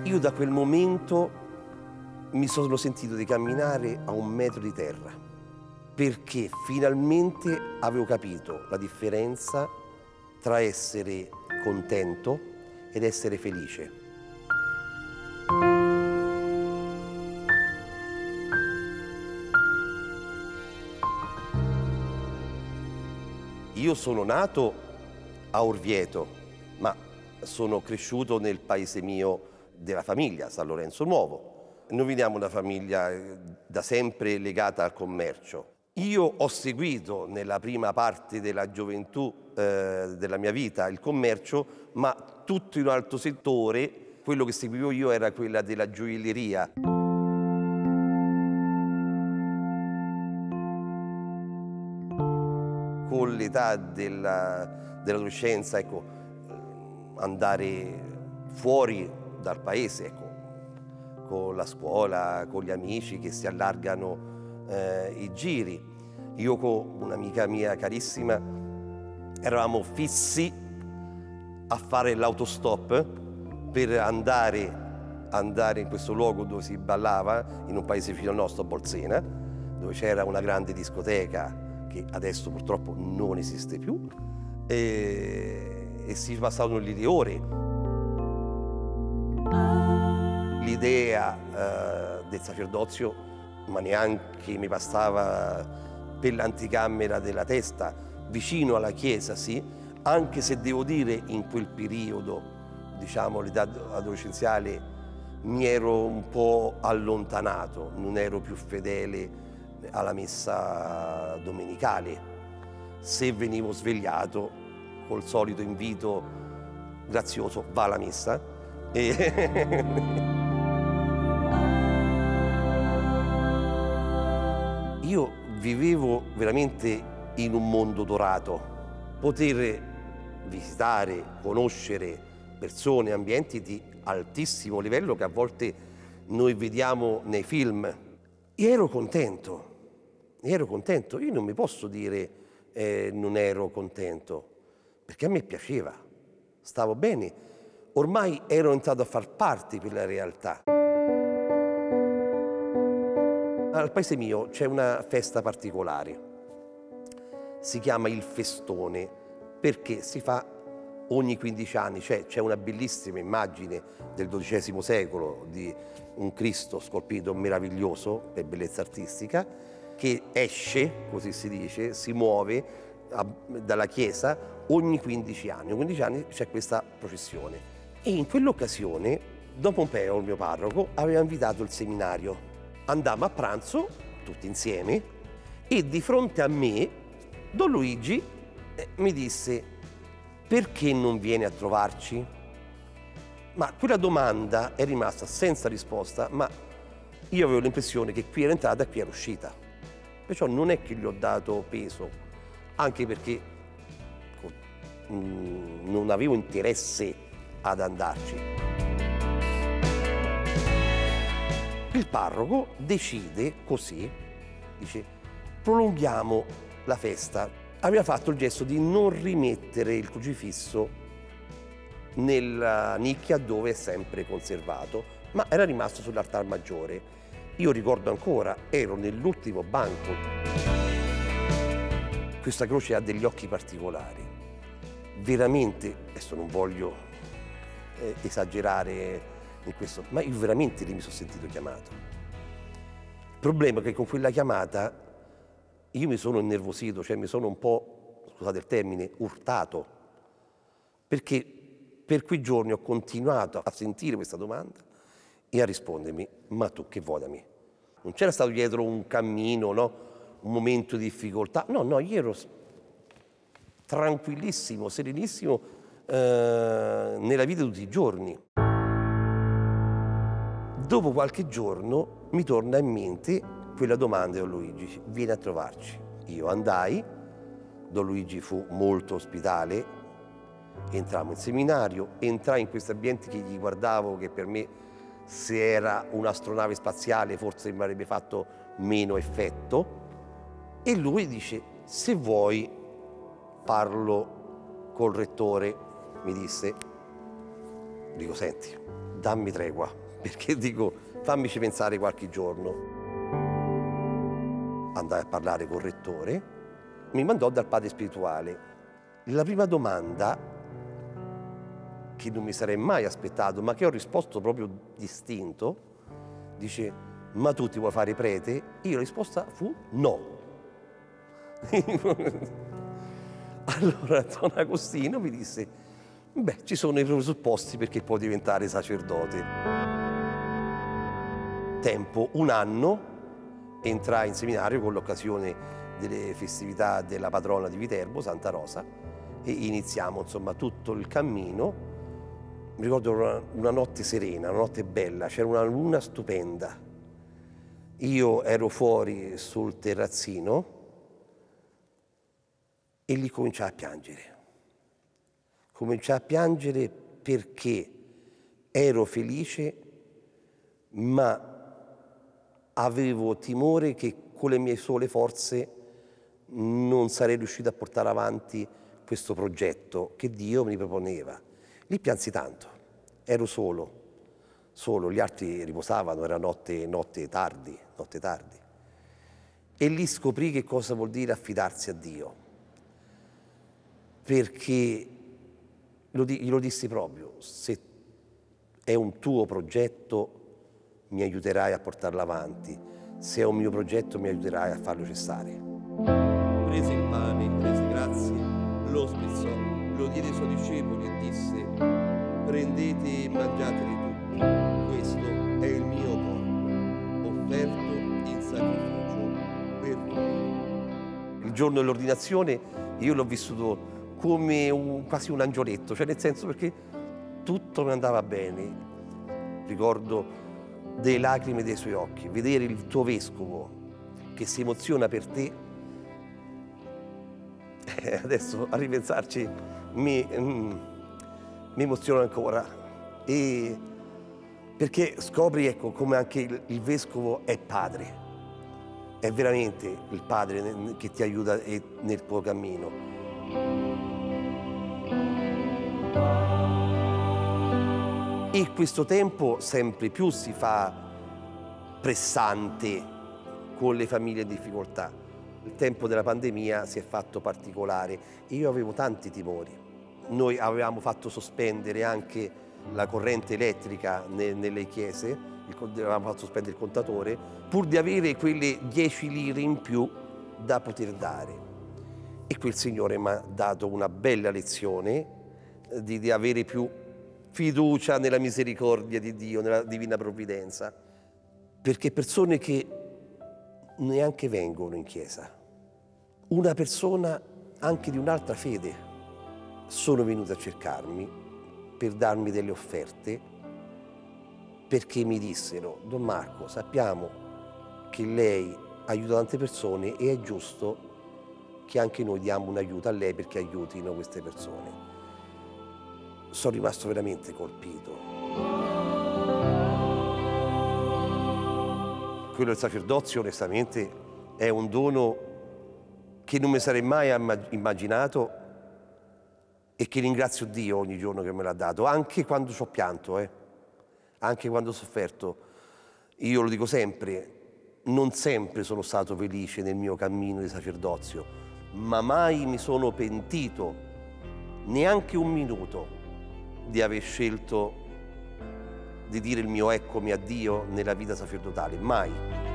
Io da quel momento mi sono sentito di camminare a 1 metro di terra, perché finalmente avevo capito la differenza tra essere contento ed essere felice. Io sono nato a Orvieto, ma sono cresciuto nel paese mio della famiglia, San Lorenzo Nuovo. Noi veniamo da una famiglia da sempre legata al commercio. Io ho seguito nella prima parte della gioventù della mia vita il commercio, ma tutto in un altro settore. Quello che seguivo io era quella della gioielleria. Con l'età dell'adolescenza, ecco, andare fuori dal paese, ecco, con la scuola, con gli amici che si allargano i giri. Io con un'amica mia carissima eravamo fissi a fare l'autostop per andare in questo luogo dove si ballava, in un paese vicino al nostro, Bolsena, dove c'era una grande discoteca che adesso purtroppo non esiste più, e si passavano lì le ore. L'idea del sacerdozio, ma neanche mi passava per l'anticamera della testa, vicino alla chiesa, sì, anche se devo dire in quel periodo, diciamo l'età adolescenziale, mi ero un po' allontanato, non ero più fedele alla messa domenicale. Se venivo svegliato col solito invito grazioso, va alla messa. Io vivevo veramente in un mondo dorato. Poter visitare, conoscere persone, ambienti di altissimo livello che a volte noi vediamo nei film. Io ero contento. Io non mi posso dire non ero contento, perché a me piaceva, stavo bene, ormai ero entrato a far parte di quella realtà. Al paese mio c'è una festa particolare, si chiama il Festone, perché si fa ogni 15 anni, c'è una bellissima immagine del XII secolo di un Cristo scolpito meraviglioso per bellezza artistica, che esce, così si dice, si muove dalla chiesa ogni 15 anni. Ogni 15 anni c'è questa processione. E in quell'occasione Don Pompeo, il mio parroco, aveva invitato il seminario. Andammo a pranzo, tutti insieme, e di fronte a me Don Luigi mi disse: perché non vieni a trovarci? Ma quella domanda è rimasta senza risposta, ma io avevo l'impressione che qui era entrata e qui era uscita. Perciò non è che gli ho dato peso, anche perché non avevo interesse ad andarci. Il parroco decide così, dice: prolunghiamo la festa. Aveva fatto il gesto di non rimettere il crocifisso nella nicchia dove è sempre conservato, ma era rimasto sull'altar maggiore. Io ricordo ancora, ero nell'ultimo banco. Questa croce ha degli occhi particolari. Veramente, adesso non voglio esagerare in questo, ma io veramente lì mi sono sentito chiamato. Il problema è che con quella chiamata io mi sono innervosito, cioè mi sono un po', scusate il termine, urtato, perché per quei giorni ho continuato a sentire questa domanda e a rispondermi: ma tu che vuoi da me? Non c'era stato dietro un cammino, no? Un momento di difficoltà. No, io ero tranquillissimo, serenissimo nella vita di tutti i giorni. Dopo qualche giorno mi torna in mente quella domanda di Don Luigi: vieni a trovarci. Io andai, Don Luigi fu molto ospitale, entrammo in seminario, entrai in questi ambienti che gli guardavo, che per me, se era un'astronave spaziale, forse mi avrebbe fatto meno effetto, e lui dice: se vuoi parlo col rettore, mi disse. Dico: senti, dammi tregua, perché dico, fammici pensare qualche giorno. Andai a parlare col rettore, mi mandò dal padre spirituale. La prima domanda, che non mi sarei mai aspettato, ma che ho risposto proprio distinto, dice: ma tu ti vuoi fare prete? Io la risposta fu no. Allora Don Agostino mi disse: beh, ci sono i presupposti perché puoi diventare sacerdote. Tempo, un anno, entrai in seminario con l'occasione delle festività della patrona di Viterbo, Santa Rosa, e iniziamo insomma tutto il cammino. Mi ricordo una notte serena, una notte bella, c'era una luna stupenda. Io ero fuori sul terrazzino e lì cominciai a piangere. Cominciai a piangere perché ero felice, ma avevo timore che con le mie sole forze non sarei riuscito a portare avanti questo progetto che Dio mi proponeva. Lì piansi tanto, ero solo, gli altri riposavano, era notte tardi. E lì scoprì che cosa vuol dire affidarsi a Dio, perché glielo dissi proprio: se è un tuo progetto mi aiuterai a portarlo avanti, se è un mio progetto mi aiuterai a farlo cessare. Prese il pane, rese grazie, lo spezzò, lo diede ai suoi discepoli e disse: prendete e mangiateli tutti, questo è il mio corpo, offerto in sacrificio per voi. Il giorno dell'ordinazione io l'ho vissuto come quasi un angioletto, cioè nel senso, perché tutto mi andava bene. Ricordo delle lacrime dei suoi occhi, vedere il tuo vescovo che si emoziona per te. Adesso a ripensarci mi emoziono ancora, e perché scopri, ecco, come anche il vescovo è padre, è veramente il padre che ti aiuta nel tuo cammino. E questo tempo sempre più si fa pressante con le famiglie in difficoltà. Il tempo della pandemia si è fatto particolare e io avevo tanti timori. Noi avevamo fatto sospendere anche la corrente elettrica nelle chiese, avevamo fatto sospendere il contatore, pur di avere quelle 10 lire in più da poter dare. E quel Signore mi ha dato una bella lezione di avere più fiducia nella misericordia di Dio, nella divina provvidenza, perché persone che neanche vengono in chiesa, una persona anche di un'altra fede, sono venute a cercarmi per darmi delle offerte, perché mi dissero: Don Marco, sappiamo che lei aiuta tante persone e è giusto che anche noi diamo un aiuto a lei perché aiutino queste persone. Sono rimasto veramente colpito. Quello del sacerdozio, onestamente, è un dono che non mi sarei mai immaginato e che ringrazio Dio ogni giorno che me l'ha dato, anche quando ci ho pianto, anche quando ho sofferto. Io lo dico sempre, non sempre sono stato felice nel mio cammino di sacerdozio, ma mai mi sono pentito, neanche un minuto, di aver scelto di dire il mio eccomi a Dio nella vita sacerdotale, mai.